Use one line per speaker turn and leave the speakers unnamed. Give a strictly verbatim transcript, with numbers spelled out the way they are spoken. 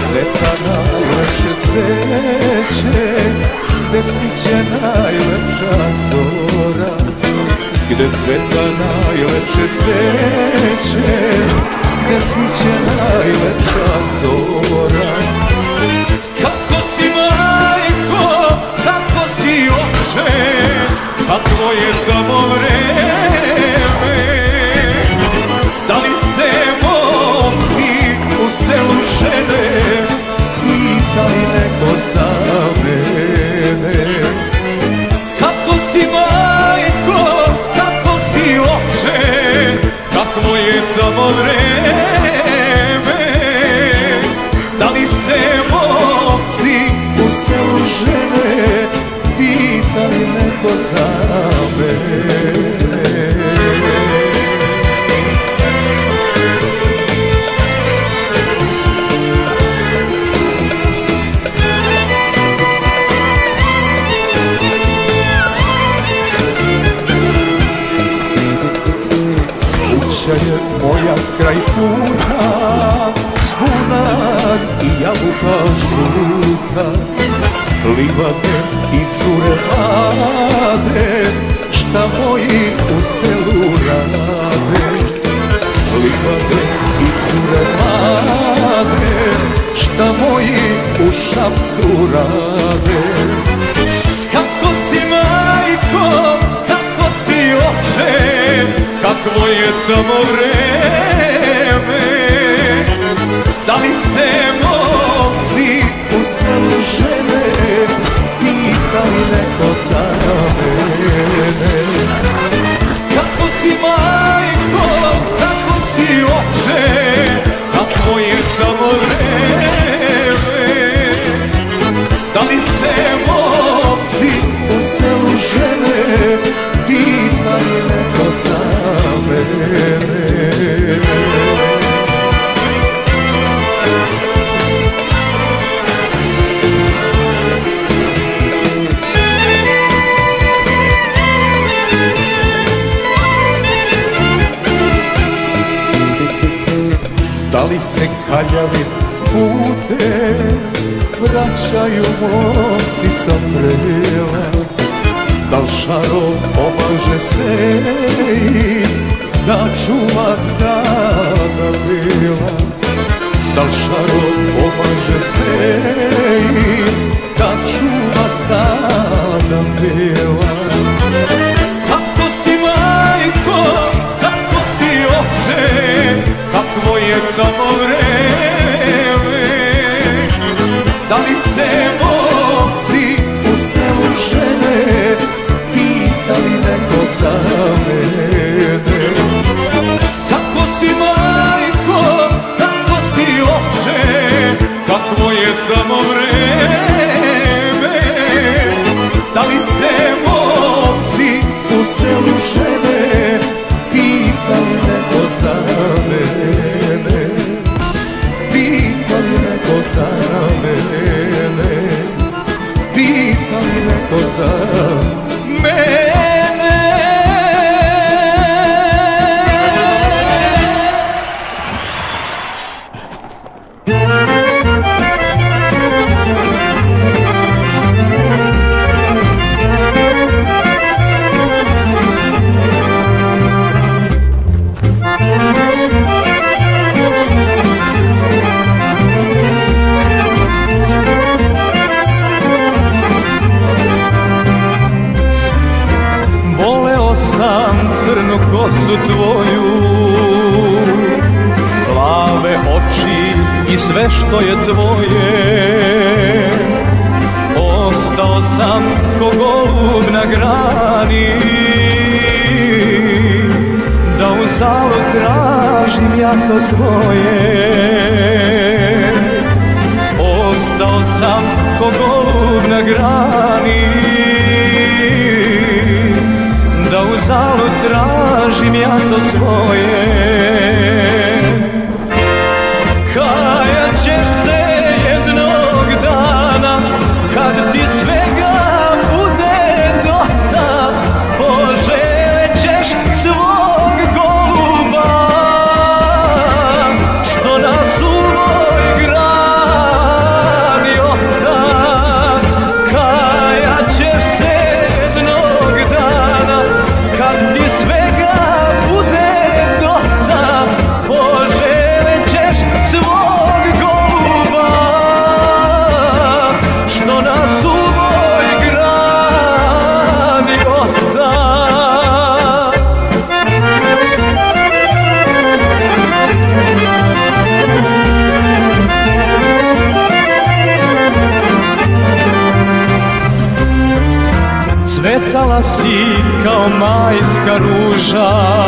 cveta najlepše cveće, gde sviće najlepša zora, gde cveta najlepše cveće, gde sviće najlepša zora. Kako si majko, kako si oče, kakvo je tamo vreme, da li se momci u selu žene, pitaj neko za mene. Kako si majko, kako si oče, kakvo je tamo vreme, da li se momci u selu žene, pitaj neko za mene. Kuća je moja kraj puta, bunar i jabuka žuta, livade i cure mlade, šta moji u selu rade. Livade i cure mlade, šta moji u Šapcu rade. Kako si majko, kako si oče, kakvo je tamo vreme, da li se momci u selu žene, pita li neko za mene. Kako si majko, kako si oče, kakvo je tamo vreme, da li se momci u selu žene, pita li neko za mene. Da li se kaljavim putem vraćaju momci sa prela, da li šarov pomaže se i da čuva stada bila, da li šarov pomaže se i da čuva stada bila. Kako si majko, kako si oče, kakvo je tamo vreme, da li se momci u selu žene, pita li neko za mene. Kako si majko, kako si oče, kakvo je tamo vreme, da li se momci u selu žene, pita li neko za mene. Pita li neko za mene, pita li neko za mene. Crnu kosu tvoju, plave oči i sve što je tvoje. Ostao sam ko golub na grani, da u zalog tražim ja to svoje. Ostao sam ko golub na grani, da u zalog tražim ja to svoje. Kajat ćeš se jednog dana, kad ti svega bude dosta, poželit ćeš svog goluba, što nas u moj grad cvetala si kao majska ruža.